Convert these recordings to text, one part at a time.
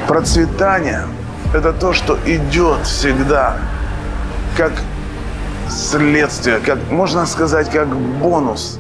Процветание – это то, что идет всегда как следствие, как, можно сказать, как бонус.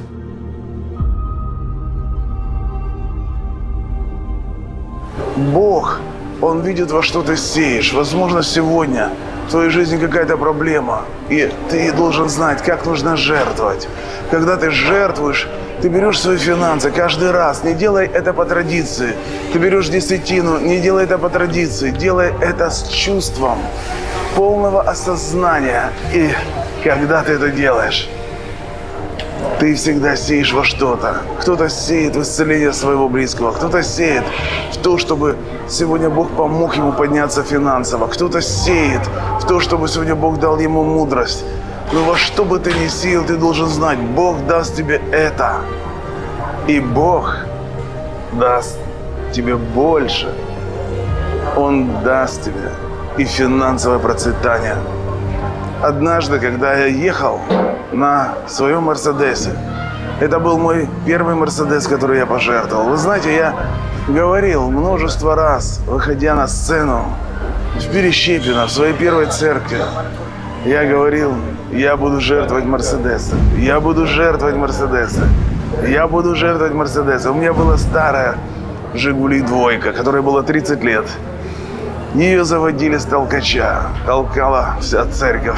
Бог, Он видит, во что ты сеешь. Возможно, сегодня в твоей жизни какая-то проблема, и ты должен знать, как нужно жертвовать. Когда ты жертвуешь, ты берешь свои финансы каждый раз, не делай это по традиции. Ты берешь десятину, не делай это по традиции, делай это с чувством полного осознания. И когда ты это делаешь, ты всегда сеешь во что-то. Кто-то сеет в исцеление своего близкого, кто-то сеет в то, чтобы сегодня Бог помог ему подняться финансово, кто-то сеет в то, чтобы сегодня Бог дал ему мудрость. Но во что бы ты ни сеял, ты должен знать, Бог даст тебе это. И Бог даст тебе больше. Он даст тебе и финансовое процветание. Однажды, когда я ехал на своем Мерседесе, это был мой первый Мерседес, который я пожертвовал. Вы знаете, я говорил множество раз, выходя на сцену в Перещепино, в своей первой церкви, я говорил, я буду жертвовать Мерседесом, я буду жертвовать Мерседесом, я буду жертвовать Мерседесом. У меня была старая Жигули двойка, которой было 30 лет. Ее заводили с толкача, толкала вся церковь.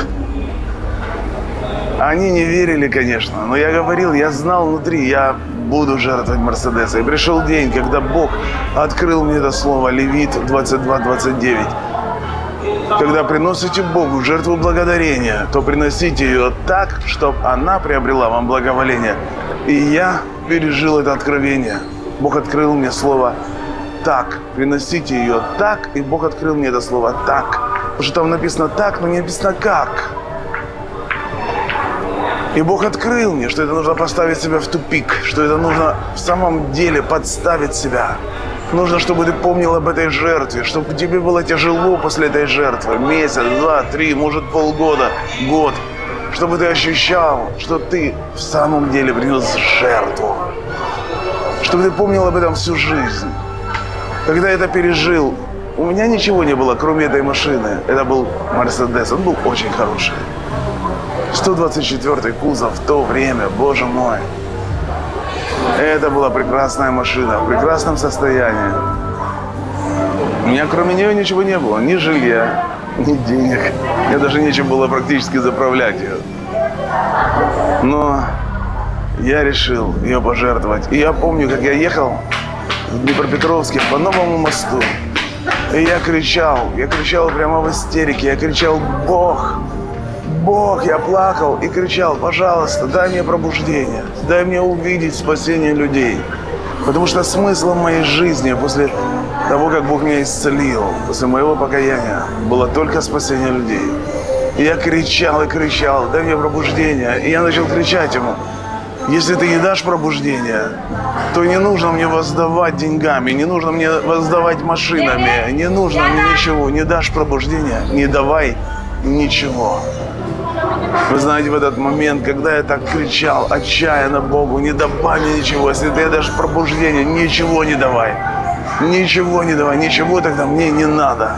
Они не верили, конечно, но я говорил, я знал внутри, я буду жертвовать Мерседесом. И пришел день, когда Бог открыл мне это слово, Левит 22:29. Когда приносите Богу жертву благодарения, то приносите ее так, чтобы она приобрела вам благоволение. И я пережил это откровение. Бог открыл мне слово «так». Приносите ее так, и Бог открыл мне это слово «так». Потому что там написано «так», но не написано «как». И Бог открыл мне, что это нужно поставить себя в тупик, что это нужно в самом деле подставить себя. Нужно, чтобы ты помнил об этой жертве, чтобы тебе было тяжело после этой жертвы. Месяц, 2, 3, может полгода, год. Чтобы ты ощущал, что ты в самом деле принес жертву. Чтобы ты помнил об этом всю жизнь. Когда я это пережил, у меня ничего не было, кроме этой машины. Это был Мерседес, он был очень хороший. 124-й кузов в то время, боже мой. Это была прекрасная машина, в прекрасном состоянии. У меня кроме нее ничего не было, ни жилья, ни денег. Мне даже нечем было практически заправлять ее. Но я решил ее пожертвовать. И я помню, как я ехал в Днепропетровске по новому мосту. И я кричал прямо в истерике. Я кричал: Бог! Бог! Я плакал и кричал: пожалуйста, дай мне пробуждение. Дай мне увидеть спасение людей. Потому что смыслом моей жизни после того, как Бог меня исцелил, после моего покаяния, было только спасение людей. И я кричал и кричал: дай мне пробуждение. И я начал кричать ему: если ты не дашь пробуждения, то не нужно мне воздавать деньгами, не нужно мне воздавать машинами, не нужно мне ничего. Не дашь пробуждения, не давай ничего. Вы знаете, в этот момент, когда я так кричал отчаянно Богу: не давай мне ничего, если ты дашь пробуждение, ничего не давай. Ничего не давай, ничего тогда мне не надо.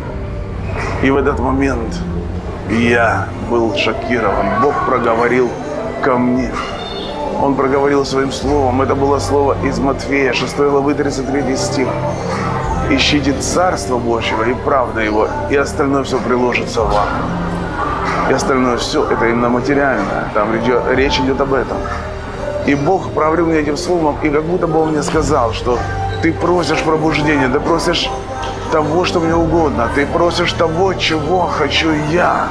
И в этот момент я был шокирован. Бог проговорил ко мне. Он проговорил своим словом. Это было слово из Матфея, 6 главы, 33 стих. Ищите Царство Божьего и правда Его, и остальное все приложится вам. И остальное все, это именно материальное. Там речь идет об этом. И Бог проговорил мне этим словом, и как будто бы Он мне сказал, что ты просишь пробуждения, ты просишь того, что мне угодно. Ты просишь того, чего хочу я.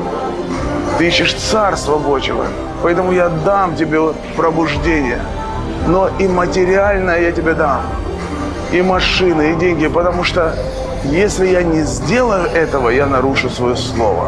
Ты ищешь Царство Божьего. Поэтому я дам тебе пробуждение. Но и материальное я тебе дам. И машины, и деньги. Потому что если я не сделаю этого, я нарушу свое слово.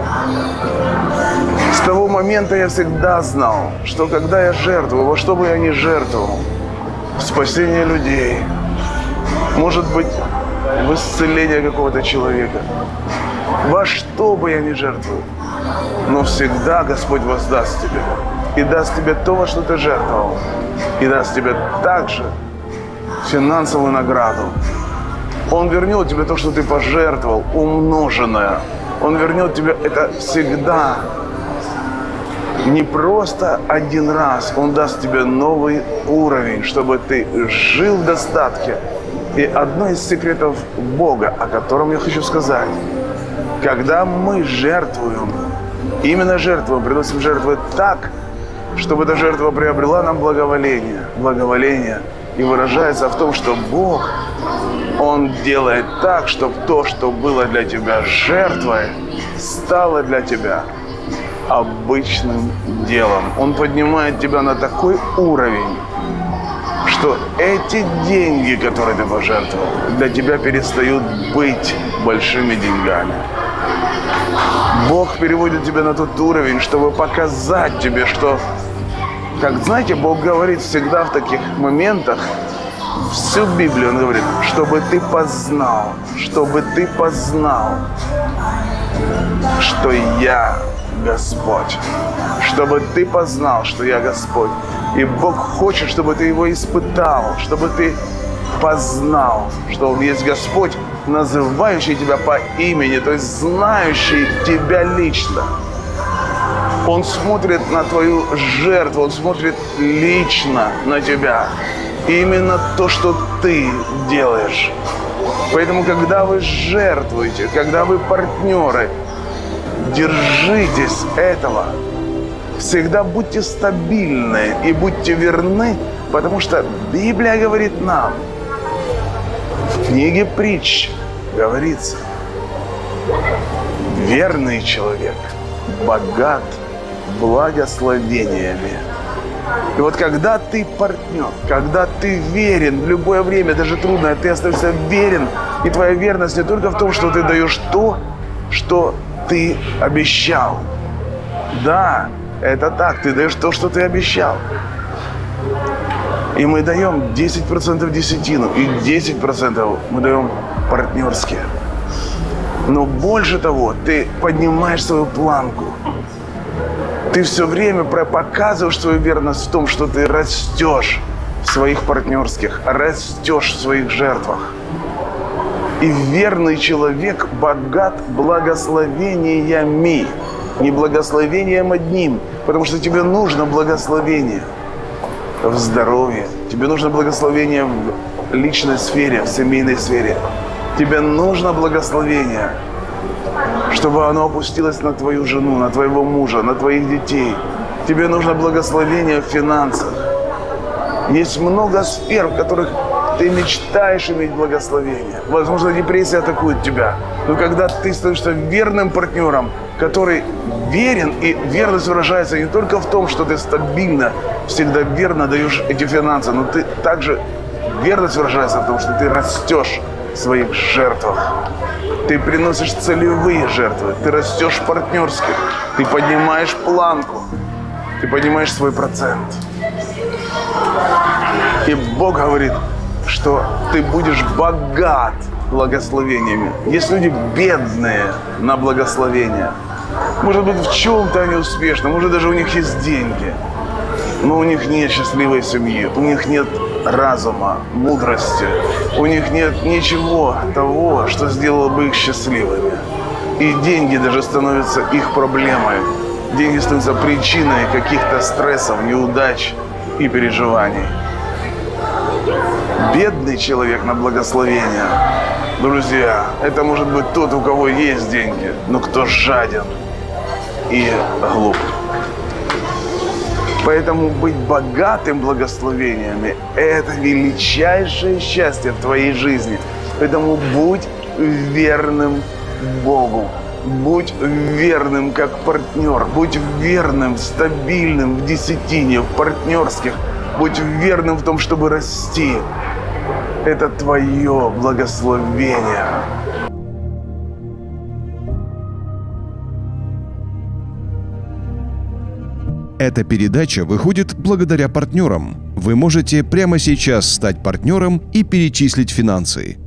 С того момента я всегда знал, что когда я жертвую, во что бы я ни жертвовал, в спасение людей, может быть, в исцеление какого-то человека, во что бы я ни жертвовал, но всегда Господь воздаст тебе. И даст тебе то, во что ты жертвовал. И даст тебе также финансовую награду. Он вернет тебе то, что ты пожертвовал, умноженное. Он вернет тебе это всегда. Не просто один раз. Он даст тебе новый уровень, чтобы ты жил в достатке. И одно из секретов Бога, о котором я хочу сказать, когда мы жертвуем, именно жертвуем, приносим жертвы так, чтобы эта жертва приобрела нам благоволение. Благоволение и выражается в том, что Бог, Он делает так, чтобы то, что было для тебя жертвой, стало для тебя обычным делом. Он поднимает тебя на такой уровень, что эти деньги, которые ты пожертвовал, для тебя перестают быть большими деньгами. Бог переводит тебя на тот уровень, чтобы показать тебе, что, как знаете, Бог говорит всегда в таких моментах, всю Библию Он говорит, чтобы ты познал, что я Господь. Чтобы ты познал, что я Господь. И Бог хочет, чтобы ты Его испытал, чтобы ты познал, что Он есть Господь, называющий тебя по имени, то есть знающий тебя лично. Он смотрит на твою жертву, Он смотрит лично на тебя. И именно то, что ты делаешь. Поэтому, когда вы жертвуете, когда вы партнеры, держитесь этого. Всегда будьте стабильны и будьте верны, потому что Библия говорит нам, в книге Притч говорится, верный человек богат благословениями. И вот когда ты партнер, когда ты верен в любое время, даже трудное, ты остаешься верен, и твоя верность не только в том, что ты даешь то, что ты обещал. Да, это так, ты даешь то, что ты обещал. И мы даем 10% десятину, и 10% мы даем партнерские. Но больше того, ты поднимаешь свою планку. Ты все время показываешь свою верность в том, что ты растешь в своих партнерских, растешь в своих жертвах. И верный человек богат благословениями, не благословением одним, потому что тебе нужно благословение в здоровье, тебе нужно благословение в личной сфере, в семейной сфере. Тебе нужно благословение, чтобы оно опустилось на твою жену, на твоего мужа, на твоих детей. Тебе нужно благословение в финансах. Есть много сфер, в которых ты мечтаешь иметь благословение. Возможно, депрессия атакует тебя. Но когда ты становишься верным партнером, который верен, и верность выражается не только в том, что ты стабильно, всегда верно даешь эти финансы, но ты также верность выражается в том, что ты растешь в своих жертвах. Ты приносишь целевые жертвы, ты растешь партнерски, ты поднимаешь планку, ты поднимаешь свой процент. И Бог говорит, что ты будешь богат благословениями. Есть люди бедные на благословение. Может быть, в чем-то они успешны, может, даже у них есть деньги, но у них нет счастливой семьи, у них нет разума, мудрости, у них нет ничего того, что сделало бы их счастливыми. И деньги даже становятся их проблемой. Деньги становятся причиной каких-то стрессов, неудач и переживаний. Бедный человек на благословение, друзья, это может быть тот, у кого есть деньги, но кто жаден и глуп. Поэтому быть богатым благословениями – это величайшее счастье в твоей жизни. Поэтому будь верным Богу. Будь верным как партнер. Будь верным, стабильным в десятине, в партнерских. Будь верным в том, чтобы расти. Это твое благословение. Эта передача выходит благодаря партнерам. Вы можете прямо сейчас стать партнером и перечислить финансы.